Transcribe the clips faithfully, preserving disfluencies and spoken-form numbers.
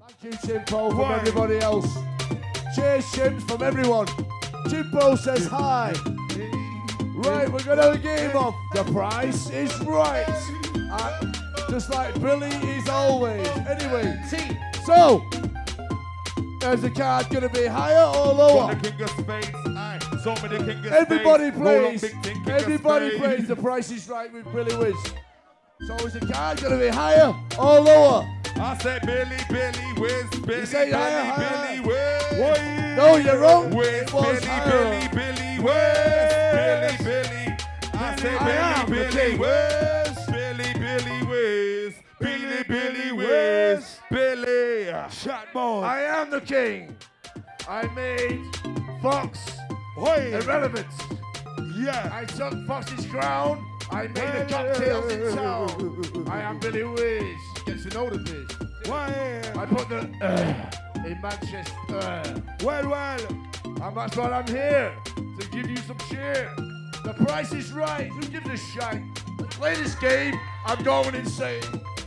Thank you, Chimpo, from Why? everybody else. Cheers, Chims, from everyone. Chimpo says hi. Right, we're going to have a game of The Price is Right. Uh, just like Billy is always. Anyway, so, is the card going to be higher or lower? The king of spades. Aye. So many king of everybody spades. plays. Big thing, king Everybody of plays The Price is Right with Billy Wiz. So is the card going to be higher or lower? I say Billy, Billy Wiz, Billy, say Billy, higher, Billy, higher. Wiz. No, you're wrong. Wiz, It was Billy, higher. Billy, Billy, Wiz. Billy, Billy. I say I Billy, Billy, Wiz. Billy, Billy, Wiz. Billy, Billy, Wiz. Billy. Shot boy. I am the king. I made Fox irrelevant. Yeah. I took Fox's crown. I made the cocktails in town. I am Billy Wiz. Gets to know the biz. I put the uh, in Manchester. Well, well. And that's why I'm here, to give you some cheer. The Price is Right. Who gives a shite? Let's play this game. I'm going insane.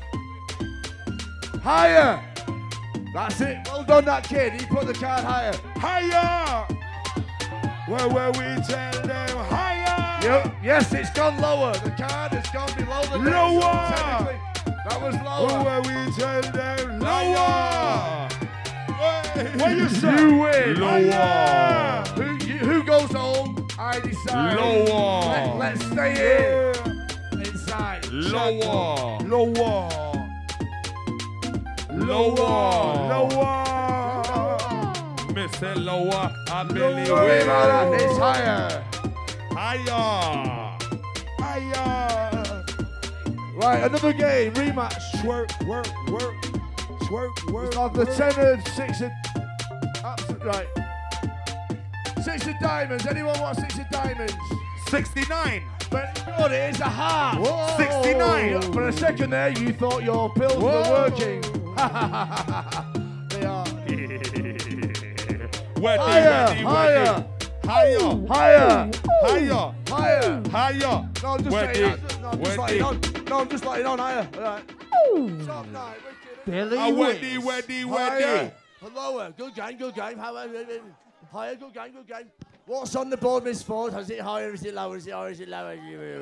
Higher. That's it. Well done, that kid. He put the card higher. Higher. Well, well, we tell them higher. Yep. Yes, it's gone lower. The card has gone below the neck. Lower. Technically, that was lower. Well, well, we tell them lower. What you say? You win. Lower. Who, you, who goes home? I decide. Lower. Let, let's stay here. Inside. Lower. Lower. Lower. Lower. Mister Lower. I'm Billy Wiz. It's higher. Higher. Higher. Right, another game. Rematch. Twerk, work, work. Twerk, work. Of the ten and six of. Absolutely right. Six of diamonds. Anyone want six of diamonds? sixty-nine. But good, it is a heart. Whoa. sixty-nine. For a second there, you thought your pills Whoa. were working. They are. Weddy, Higher, weddy, higher. weddy. Higher. Higher. Higher. Higher. Higher. No, I'm just Weddy. letting on. No, I'm just letting on. No, I'm just letting on higher. All right. Top night, wicked. Billy A Wiz. weddy, weddy, Higher. weddy. Lower. Good game, good game. Higher, higher, good game, good game. What's on the board, Miss Ford? Is it higher? Is it lower? Is it higher? Is it lower?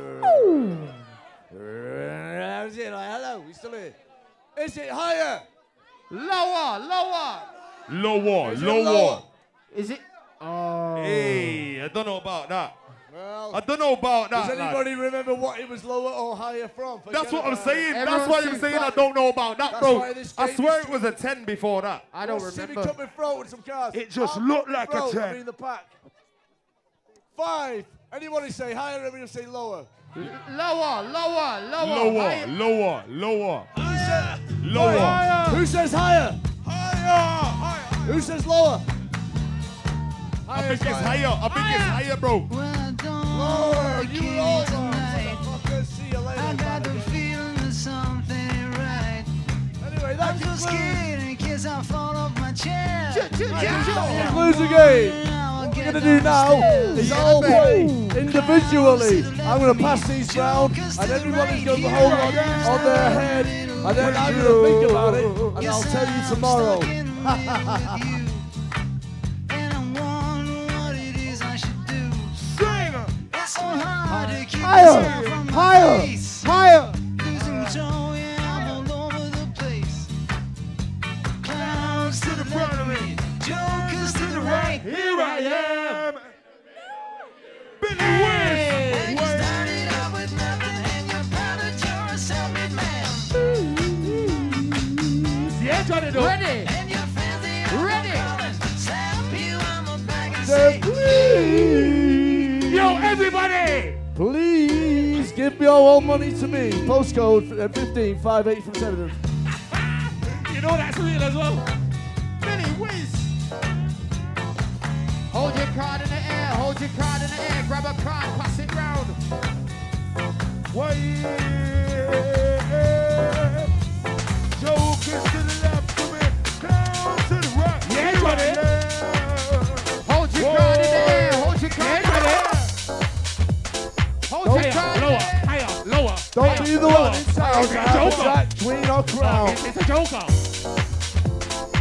Is it like, hello? We still here? Is it higher? Lower, lower. Lower, Is it lower. lower? Is it? Oh. Hey, I don't know about that. Well, I don't know about that. does lad. anybody remember what it was lower or higher from? Forget That's what I'm about saying. it. That's Everyone why I'm sees saying I that. don't know about that, That's bro. why this I game swear is it was a ten before that. I don't Well, Civic remember. Cup in front with some cars. It just Half looked in like a front, ten. I mean the pack. Five. Anybody say higher? Everybody say lower. Lower, lower, lower. Lower, Higher. lower, lower, Higher. lower. Higher. Who says higher? Higher, higher. Who says lower? I think it's higher. I think it's higher, bro. Lower. You lower. Motherfucker. See you later. I got the man. feeling that something ain't right. Anyway, I'm that so concludes. scared in case I fall off my chair. That concludes the game. What we're going to do now is all play individually. I'm going to pass these round, and everybody's going to hold on, on their head, and then I'm going to think about it, and I'll tell you tomorrow. And I'm wondering what it is I should do. It's so hard to keep Higher, myself from my higher, face. higher. Losing control, yeah, I'm all over the place. Clowns to the front of me, jokers to the right. Here I am. Billy And you Wiz. started out with nothing, and you're proud that you're a self-made man. Yeah, Johnny, ready. And your fans, they are Ready. calling. Slap you on the back and Say, say, please, Yo, everybody. please give your own money to me. Postcode fifteen five eight from seven. You know that's real as well. Billy Wiz. Hold your card in the air. Hold your card in the air. Grab a card. Pass it round. Why? Jokers to the left of me, clowns to the right. Yeah, Johnny. Hold your card in the air. Hold your card in the air. Hold your card in the air. Higher, lower. Don't higher, be the lower. one in town to have Joker. that queen or crown. It's a joker.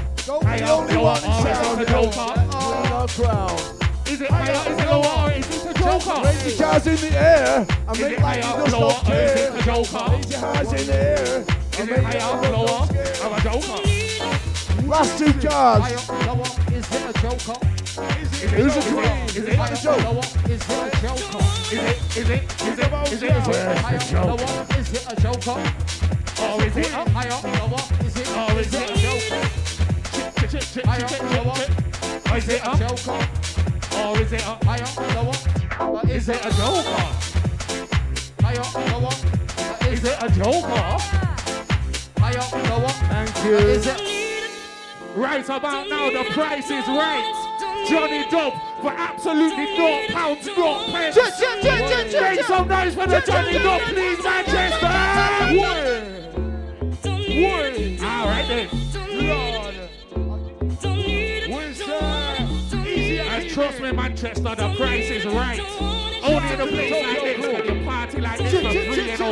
higher, the only lower, one or is it sound the Joker? winning our crown. Is it higher, is it lower, or is it the Joker? Raise your cars in the air and Is make it like you higher, just lower, don't or is care. it the Joker? Raise your hands in the air Is and it make higher, like you lower, don't care. or a Joker? Last two cars. Higher, lower, is it a Joker? Is it, Who's is the it, queen? is it, Higher, higher, lower, lower, is it a Joker? Is it, is it, is it, is it, is it higher, lower, is it a Joker? Or is it up higher, lower, is it, or is it a Joker? Higher, lower, is it a Joker? Or is it up higher, lower, is it a Joker? Higher, lower, is it a Joker? Higher, lower, Thank you. is it? Right about now, the price is right. Johnny Dub for absolutely naught pounds, naught pence. Make some noise for the Johnny Dub, please, Manchester. All right then. And trust me, Manchester, the price is right. Only in a place like this can you party like this for free and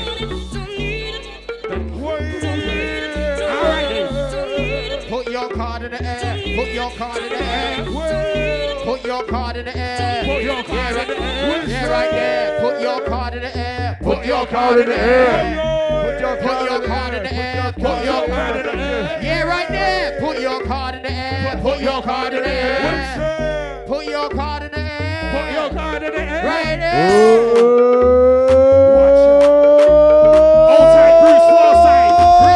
already. All right then. Put your card in the air. Put your card in the air. Put your card in the air. Put your card in the air. Yeah, right there. Put your card in the air. Put your card in the air. Put your Put your card in the air. Put your card in the air. Yeah, right there. Put your card in the air. Put your card in the air. Put your card in the air. Put your card in the air. Right there. Hold tight, Bruce Forsyth.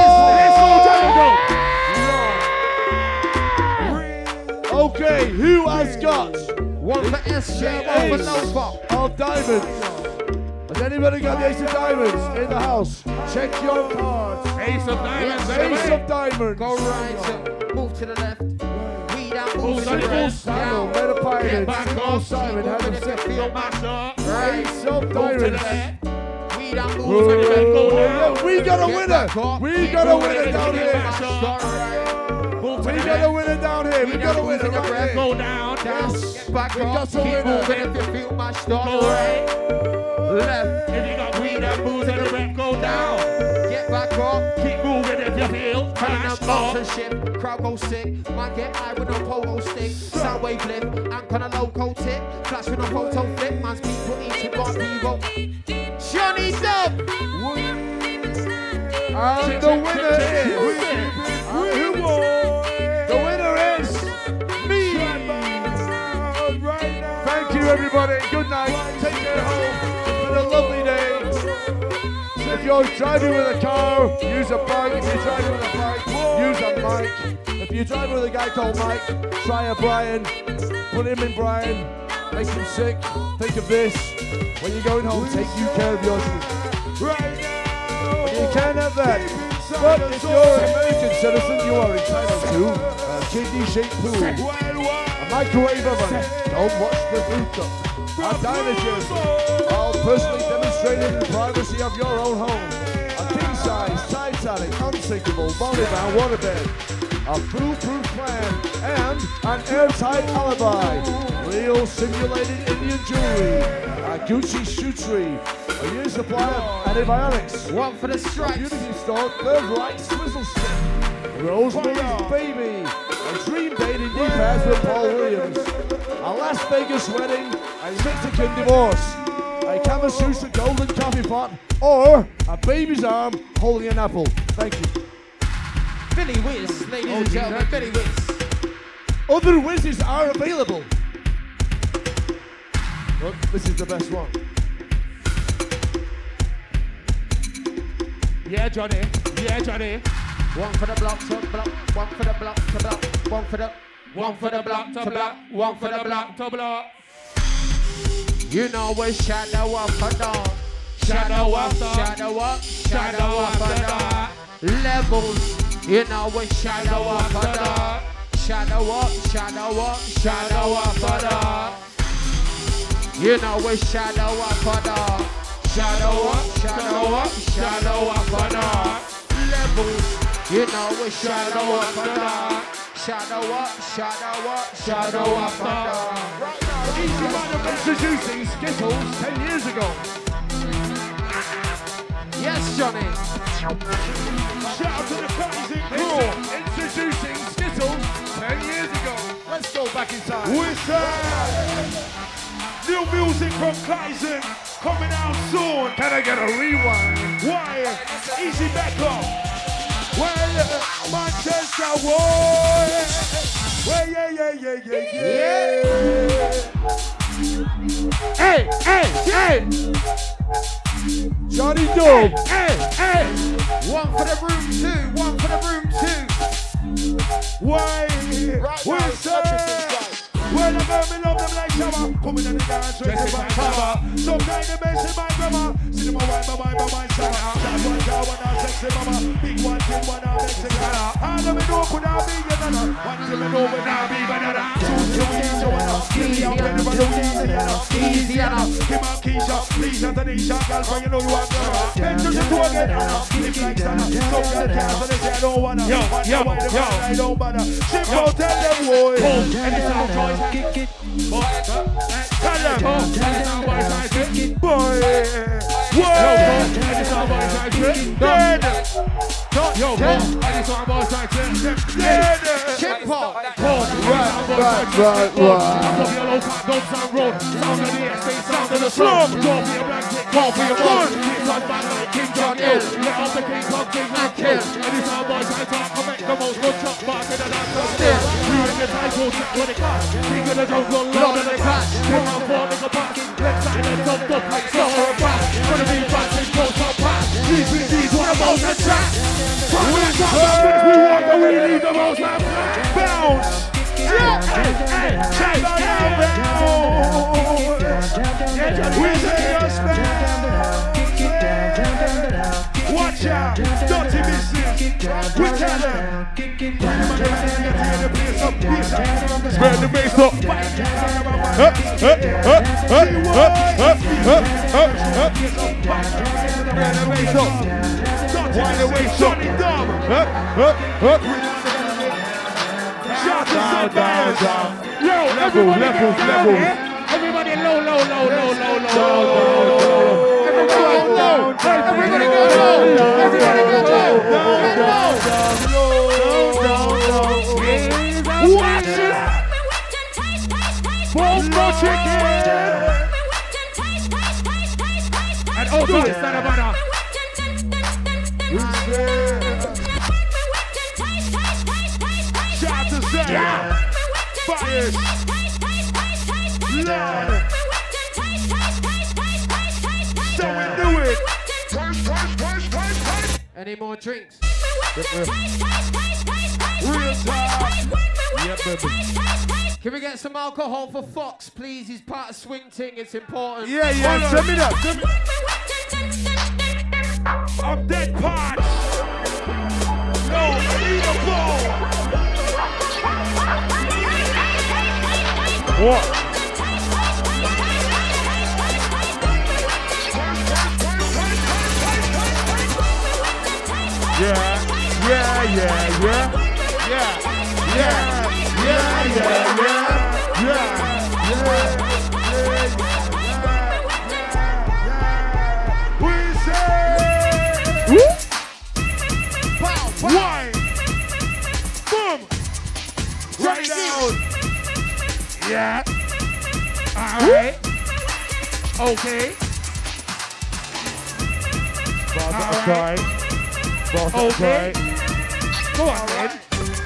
Let's go, Johnny Dog. Okay, who has got One for S J, one for Nova. of diamonds? Has anybody got the ace of diamonds in the house? Check your cards. Ace of diamonds, Ace anyway. of diamonds. Go right, so move to the left. We down, move Move to on the the right. move. Samuel, Down. Meta Get Pirates, back Simple up. Simon, had him set. Feel master. Right. Ace of Move to the diamonds. We left. down, Move move to to the the left. left. Go Oh, down. yeah, we got a Get winner. back up. We Keep got a moving winner to down the here. left. Start right. Move to We the got a left. winner down here. We got a winner right Go here. down. Down. Get back We up. got some Keep winner. moving if you feel my start Go right. right. Left. If you got weed and booze and the rep, go down. Get back up. Keep moving if you feel. Turn Flash up up. sponsorship, crowd go sick. Man get high with no polo stick. Sound wave lift, and kind of loco tip. Flash with no photo flip. Man's people eating bar people. Johnny Dub. And the winner is. Who won? The winner is me. Thank you, everybody. Good night. Take care home. It's been a lovely day. If you're driving with a car, use a bike. If you're driving with a bike, use a mic. If you're driving with a guy called Mike, try a Brian. Put him in Brian. Make him sick. Think of this. When you're going home, take you care of yours. You can have that. But if you're an American citizen, you are entitled to a kidney-shaped pool, a microwave oven. Don't watch the rooftop. A diner jersey, all personally demonstrated in the privacy of your own home. A king-size, Titanic, unsinkable, body-bound waterbed. A foolproof plan and an airtight alibi. Real simulated Indian jewelry. A Gucci shoe tree. A year's supply of antibiotics. One for the stripes. Beauty store, third right swizzle stick. Rosemary's Baby. A dream date in Paris with Paul Williams. A Las Vegas wedding. A Mexican divorce. A Kama Sutra golden coffee pot. Or a baby's arm holding an apple. Thank you. Billy Wiz, ladies and gentlemen, Billy Wiz. Other whizzes are available. But this is the best one. Yeah, Johnny. Yeah, Johnny. One for the block to block, one for the block to block, one for the One for the block to block. One for the block to block. You know we shadow up a dog. Shadow after. Shadow up, shadow Shadow up a after dog. dark. Levels, you know we shadow up a dog. Shadow up, shadow up, shadow up a dog. You know we shadow up a dog. Shadow up, shadow up, shadow up a dog. Levels, you know we shadow up a dog. Shadow up, shadow up, shadow up a dog. Easy Man introducing Skittles ten years ago. Yes, Johnny. Shout out to the crazy Cool. Introducing Skittles say? New music from Kaizen coming out soon. Can I get a rewind? Why? Easy back up. Well, Manchester, boy. Well, yeah, yeah, yeah, yeah, yeah. Hey, hey, hey. Johnny Dove. Hey, hey. One for the room two. One for the room two. Why? Right We now, say. Well, the girl, me love them like shower. Coming in the dance, dressing by cover. Sometimes they mess in my grammar. See them a wine, my wine, my wine, summer. That's one girl, one now sexy mama. Big one, big one, now Mexican. All of me know could now be another. One till me know but now be banana. Choose your weed, your one. Easy, I'm ready for the weed. Easy, enough. Kim and Keisha, Lisa, Tanisha. Girl, for you know you are girl. Head to the two again. Live like Sana. Some girl can't, so they say I don't wanna. Yo, yo, yo. I don't bother. Ship out, tell them, boy. Anytime, choice. Kick it, boy. Tell them, boy. Boy, dead. Yo, anytime boys like this. Dead. Chip hop. Right, right, right, right. Don't be a low cut, don't sound road. Sound of the estate, sound of the slum. Don't be a blanket, call for your boss. It's on man like King John Hill. Let off the king, come king and kill. Anytime boys like talk, I make the most good chop back in the dance of still. You in the title, check what it costs. King of the jungle, lord of the clash. King of four, nigga pass. Let's sign and jump up like so or a pass. Gonna be fast and close up pass. These B Ds, what about the track? We want the we leave the most man. Bounce. Yeah. Hey, hey. Check it out, bounce. We say us bounce. Watch out. Dirty business. We tell them. Spread the bass up. Up, up, up, up, up, up, up, up. Spread the bass up. Wind away, Johnny Dove. Up, up, up. Shout to some fans. Yo, Level, level, level. Everybody low, low, low, low, low, low, low, low. Everybody go low. Everybody go low. Everybody go low. Watch it. Bongo chicken. And also it's not about Shout to Sarah. Fires. Lord. So we do it. Any more drinks? Real talk. Yeah, baby. Can we get some alcohol for Fox, please? He's part of Swing Ting. It's important. Yeah, yeah. Send me that. Send me. I'm dead parts. No, I need a ball. What? Yeah, yeah, yeah, yeah, yeah, yeah, yeah, yeah, yeah, yeah, yeah, yeah. We say, wine, boom, right down. Yeah. All right. Okay. All right. Okay. Go on, then.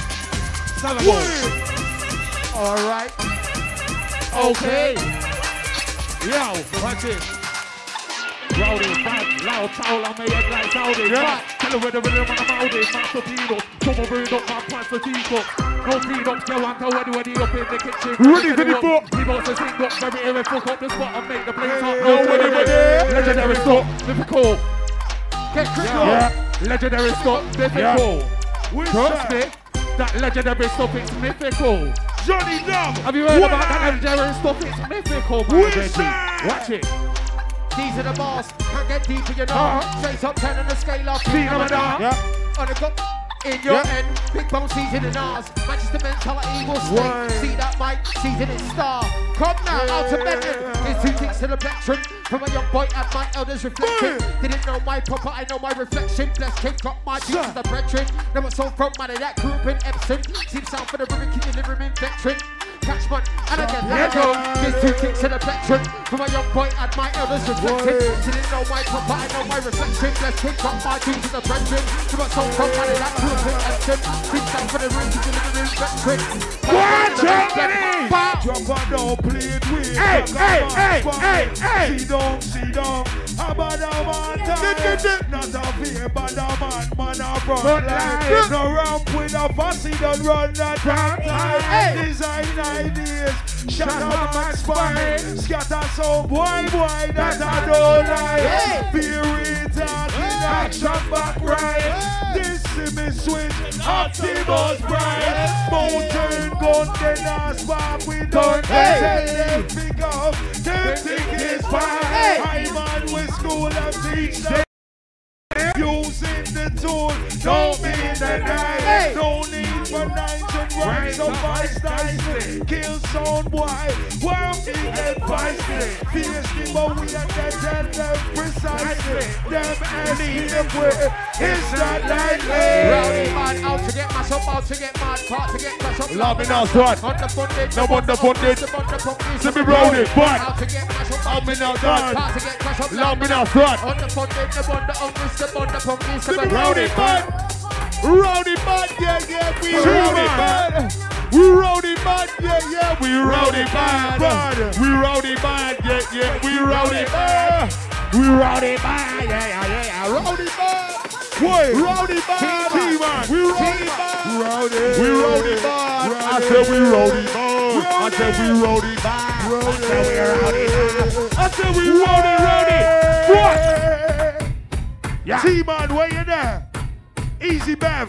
All right. Okay. Yo, watch it. Rowdy, bad, loud, towel on my head like Saudi. Yeah. Tell her where the rhythm on the Maudi. Master Pino. Come on, bring up my pants for teacup. No freedom, you want to ready, ready up in the kitchen. Ready for the book. He wants to sing up, very airy, fuck up the spot and make the place hot. No, ready, ready. Legendary stop, difficult. Get critical. Yeah. Legendary stop, difficult. Trust me, that legendary stuff is mythical. Johnny Dove. Have you heard what? About that legendary stuff? It's mythical, my baby. Watch it. These are the bars. Can't get deeper, you know. Uh-huh. Straight up, ten on the scale up. See them yeah. On the go. In your Yeah. end, big bone season in ours. Manchester mentality will stay. Why? See that mic, season in star. Come now, out to Bedford. It's two things to the veteran. From a young boy at my elders reflecting. Didn't know my proper, I know my reflection. Blessed king got my beats to the brethren. Never sold from money that group in Epsom. Team sound for the river, keep delivering veteran. catch man. And I get let go. There's two kicks in the plectrum. From a young boy at my elders reflecting. Didn't know my papa, I know my reflection. Let's kick up my dudes in the friendship. To my soul come running like to a bit action. Big time for the room to deliver in veteran. What, Germany? Drop a down, play it with. Hey, hey, hey, hey, hey. See down, see down. A bad man time. Not a fear, bad man, man a front line. No ramp with a fussy, don't run that time. Design ideas, shut up my spine. Scatter some boy, boy, that I don't like. Be talking, action back right. This is me switch, Optimus Prime. Mountain gun, then I spot we don't tell them pick up. Them think it's fine. I'm on with school and teach them. Using the tool, don't mean the night. No need for nines and rhymes so vice nicely. Kill sound boy, world me advice. Fiercely, but we are dead and them precisely. Them asking if we're, it's not likely. Rowdy man, out to get mash up, out to get mad, part to get mash up. Love me now, son. Underfunded, No underfunded. underfunded. Let me roll it, but Out to get mash up, love me now, son. part to get mash up. Love me now, son. Underfunded, the wonder of Mister Bonder Punkies. Let me roll it, man. Rowdy man, yeah, yeah, we rowdy man. We rowdy man, yeah, yeah, we rowdy man. We rowdy man, yeah, yeah, we rowdy man. We rowdy man, yeah, yeah, yeah, rowdy man. Boy, Rowdy man, T-Man. we rowdy man. Rowdy. We rowdy man. I said we rowdy man. I said we rowdy man. I said we rowdy man. I said we rowdy, rowdy. What? Yeah. T-Man, where you there? Easy Bev.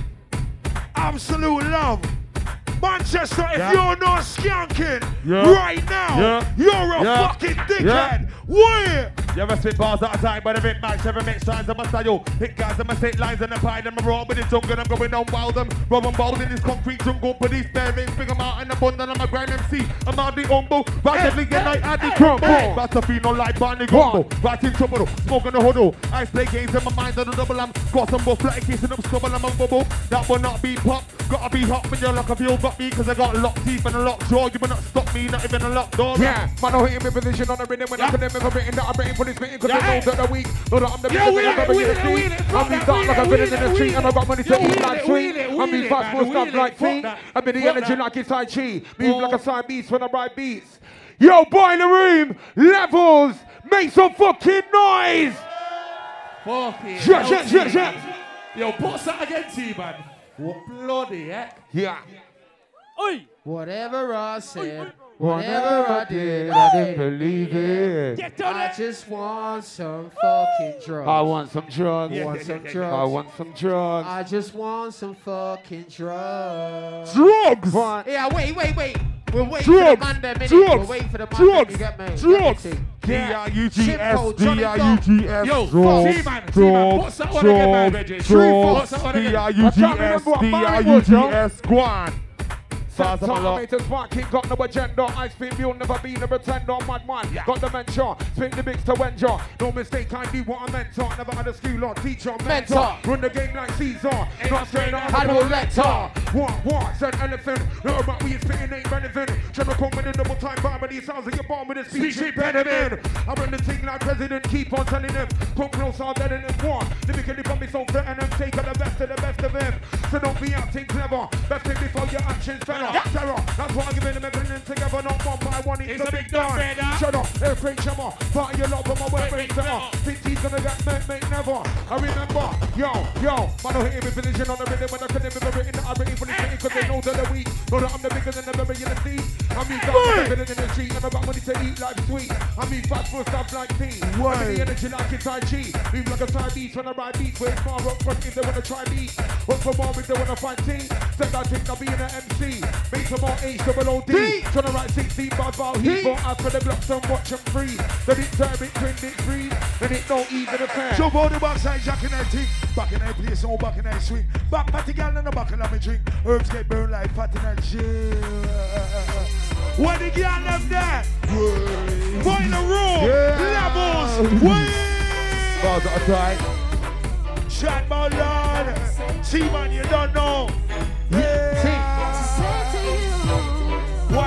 Absolute love. Manchester, if Yeah. you're not skanking Yeah. right now, Yeah. you're a Yeah. fucking Yeah. dickhead. Where? You ever spit bars at a time, but if it match, ever mix lines of my style. Hit guys and my state lines and the pie, and I'm raw with the jungle, I'm going on wild. I'm rubbing bald in this concrete jungle, but these bearings, bring them out in the bund, and I'm a grind M C. I'm out the humble, rapidly get like at the crumble. That's a feel no like Barney Gumbo, right in trouble, smoking the huddle. I play games in my mind on the double, I'm got some buff, like kissing up stubble, I'm a bubble. That will not be pop, gotta be hot when you're like a feel got me, cause I got locked teeth and a locked jaw. You will not stop me, not even a locked door. Yeah, man, I hit him in position on the rhythm when I couldn't make a written that I'm waiting for this meeting because Yeah. I know that the week, know that I'm the Yeah, biggest wheel thing I've it, ever wheel in the it, street. wheel it, fuck I'm being that, dark wheel like a it, villain in wheel the it, street and I got money to wheel eat it, like wheel sweet. it, I'm wheel being it, fast man, full wheel stuff it, like fuck feet. that, I'm in the fuck energy that. like it's like chi. Move like a side beast when I ride beats. Yo, boy in the room, levels, make some fucking noise. Fucking Shut, shut, shut, shut. Yo, put that again, T-Man. What bloody heck? Yeah. Whatever I said, Whatever I did, I didn't believe it. Get on I it. just want some fucking drugs. I want some drugs. I want some I drugs. want some drugs. I just want some fucking drugs. Drugs. What? Yeah, wait, wait, wait. We'll wait Drugs. for the man there, minute. Drugs. We'll wait for the man Drugs. You get me? Drugs. Get me? D R U G S, Simple, Johnny D R U G S, Yo, drugs, T-Man, T-Man, drugs, what's that one again, man, Reggie? drugs, True, what's drugs, that one D again? R U G I can't S, remember what D mine R U was, G yo. S, go on. Fast up a lot. Centimeters sparking, got no agenda. I spin you never been a pretender, madman. Got the mentor, spin the mix to Wenja. No mistake, I be what I meant to. Never had a school or teacher, mentor. Mentor. Run the game like Caesar. Not straight on Hannibal Lecter. What, what, said elephant. No, about we spitting ain't relevant. Trying to come with a double time bar, but these sounds like you're born with a speech impediment. I run the thing like president, keep on telling them. Come close, I'm better than one. Lyrically, from me so threaten and take on the best of the best of them. So don't be acting clever. Best thing before your actions fella. Terror. That's why I'm giving them everything together, not one by one. It's, It's a a big big done, done. brother. Shut up, every summer. Part of your love, but my way breaks never. Think he's gonna get make, make never. I remember, yo, yo, man, I hit him in position on the rhythm when I couldn't remember written that I'm ready for this thing because they know that they're weak. Know that I'm the bigger than the berry in the sea. I mean, I'm better than the street and I got money to eat like sweet. I mean, fast for stuff like tea. I mean, the energy like it's I G. Move like a side beast when I ride beats. Where it's far up front if they wanna try beat. Up for more if they wanna fight team. Said I think I'll be in an M C. Make some more H double O D. Tryna write sixteen bars while he bought out for the blocks and watch them free. Then it turn it, twin it free. Then it don't even affair. Jump on the backside, jack in that thing. Back in that place, all back in that swing. Back party gal in the back of me drink. Herbs get burned like fat in that jail. When the gal left there, boy in the room, levels, way. Bars at a time. Shot my lord, see man you don't know. Yeah. Why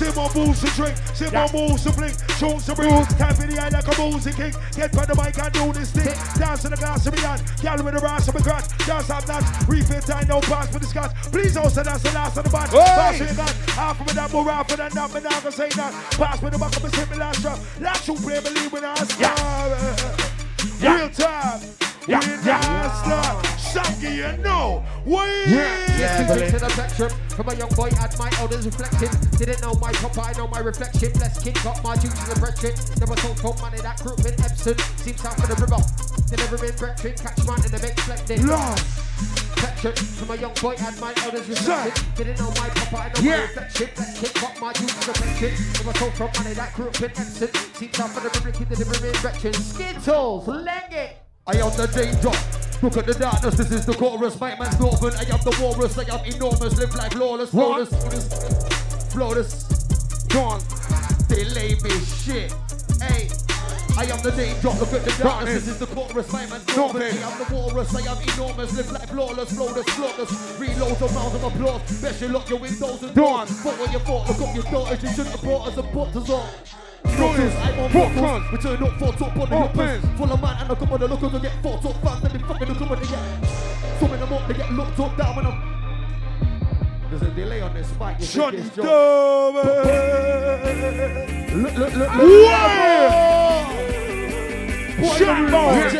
See more moves to drink, see more moves to blink, tunes to bring. Time for the eye like a music king. Get by the mic and do this thing. Dance in the glass of me hand, gal with the brass of me crotch. Dance have nuts, refill time, no pass for the scotch. Please don't say that's the last of the batch. Pass me the gun, half of me that more half of that, not me now gonna say that. Pass me the back of me, sit me last drop. Last you play, believe when I start. Real time. Yeah, yeah. Shaggy, you know. Wait. Yeah, yeah, to the spectrum. From a young boy at my elders reflecting. Didn't know my papa, I know my reflection. Blessed king got my duties and brethren. Never told for money that group in Epsom. Seems south of the river. Delivering brethren. Catch man in the big reflecting. Reflection. From a young boy at my elders reflecting. Didn't know my papa, I know yeah. my reflection. Blessed king got my duties and brethren. Never told for money that group in Epsom. Seems south of the river. Delivering brethren. Skittles, leg it. I am the danger. Look at the darkness, this is the chorus. My man's Northern, I am the walrus. I am enormous, live like flawless, flawless, flawless. Gone, delay me, shit. Hey, I am the danger. Look at the darkness, this is the chorus. My man's Northern, I am the walrus. I am enormous, live like flawless, flawless, flawless. Reload a round of applause. Best you lock your windows and doors. What were you for? Look up your daughters, you shouldn't have brought us a butters on. Notice, I'm on bottles, we turn up for top on the hoppers. Full of man and I come on the lookers and get fought up fast. Let me fucking look up when they get some in them up, they get looked up down when I'm. There's a delay on this mic. Shut it down. Look, look, look, look. What? Shut down,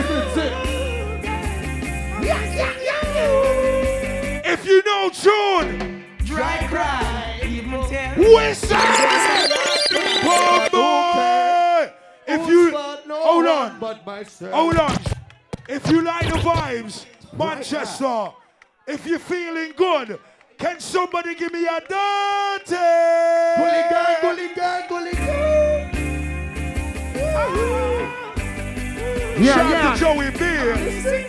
if you know tune, Dry cry, even tell. Whistle! Oh boy! If you hold on, hold on. If you like the vibes, Manchester. If you're feeling good, can somebody give me a dirty? Gully gang, gully gang, gully gang. Yeah, shout yeah. to Joey Beard.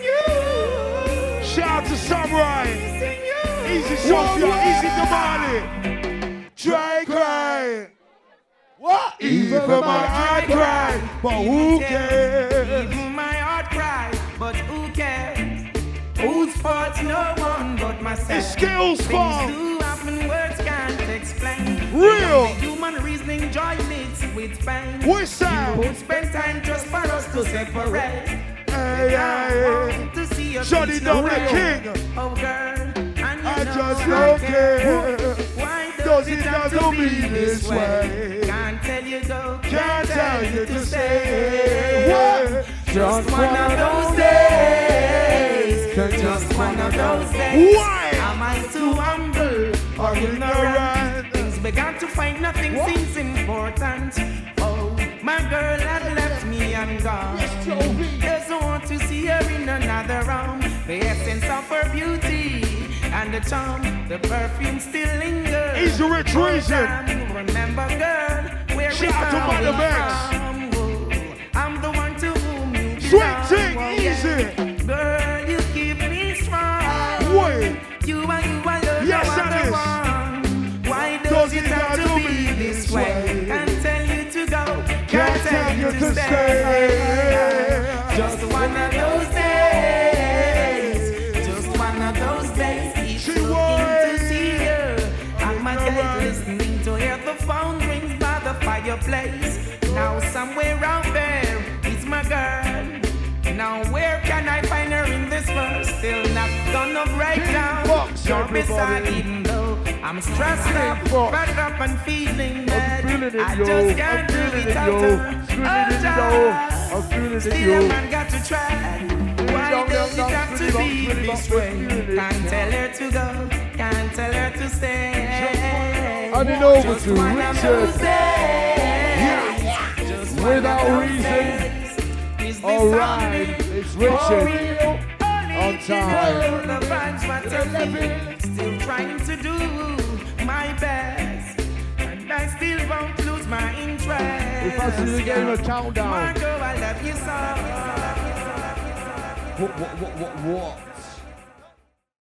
Shout to Samurai. Easy Sophia, easy Damali. Dry cry. What? Even my heart cry, but who cares? Even my heart cry, but who cares? Whose fault? No one but myself. It's skills fault. Things do happen, words can't explain. Real. Human reasoning joy mixed with pain. What's that? People spend time just for us to separate. Hey, hey, hey. Johnny Double King. Oh girl, and you I know just I don't care. care. Why does, Does it it have have to to be be this this way? way? Can't tell you go, Can't tell you to stay. What? Just one of those days. Just one of those days. Why? Am I too humble or ignorant? Ignorant. Things began to find nothing What? seems important. Oh, my girl had left me and gone. Doesn't want to see her in another room. The essence of her beauty and the charm, the perfume still lingers. Easy Rich Reason. Remember, girl, where we Shout out to come Mother Banks. from. Oh, I'm the one to whom you Sweet belong. thing, Oh, easy. yeah. Girl, you keep me strong. Wait. You and you alone, Yes, no that other is. one. Why does, Does it it have have to to be be this this way? way? Can't tell you to go, can't, Can't tell you to stay. Just one of those days. Just one of those days. He's She looking was. to see you. I'm a guy listening to hear the phone rings by the fireplace. Now somewhere out there is my girl. Now where can I find her in this world? Still not gonna break down. Fox, You're everybody. beside, even though I'm stressed up, Fox. fed up and feeling bad. feeling it, I yo. just can't I'm do feeling it it, out yo. her. Feeling Oh, it, yo. child. I'm feeling it, Still yo. a man got to try. Why down, does down, it have down, to spin it be up, spin it this up, way? feeling it. Can't tell her to go, can't tell her to stay. Hand it over Just to one of those Richard. days. Just one Without of those reason. days. Is this Alright, something it's for Richard. real? On Only to time. know the vibes what I feel. Still trying to do my best, and I still won't lose my interest. If I see the game, a countdown. Marco, I love you so. What, what, what, what, what?